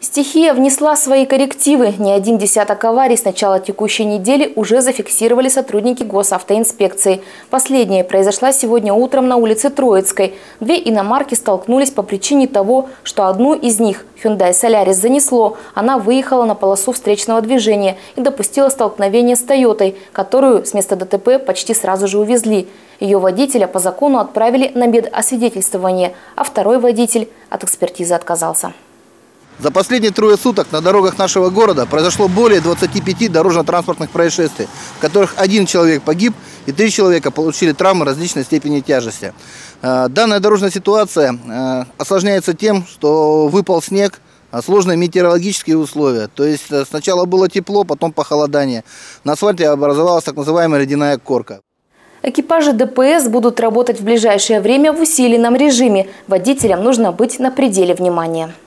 Стихия внесла свои коррективы. Не один десяток аварий с начала текущей недели уже зафиксировали сотрудники госавтоинспекции. Последняя произошла сегодня утром на улице Троицкой. Две иномарки столкнулись по причине того, что одну из них, Hyundai Solaris, занесло. Она выехала на полосу встречного движения и допустила столкновение с Тойотой, которую с места ДТП почти сразу же увезли. Ее водителя по закону отправили на медосвидетельствование, а второй водитель от экспертизы отказался. За последние трое суток на дорогах нашего города произошло более 25 дорожно-транспортных происшествий, в которых 1 человек погиб и 3 человека получили травмы различной степени тяжести. Данная дорожная ситуация осложняется тем, что выпал снег, сложные метеорологические условия. То есть сначала было тепло, потом похолодание. На асфальте образовалась так называемая ледяная корка. Экипажи ДПС будут работать в ближайшее время в усиленном режиме. Водителям нужно быть на пределе внимания.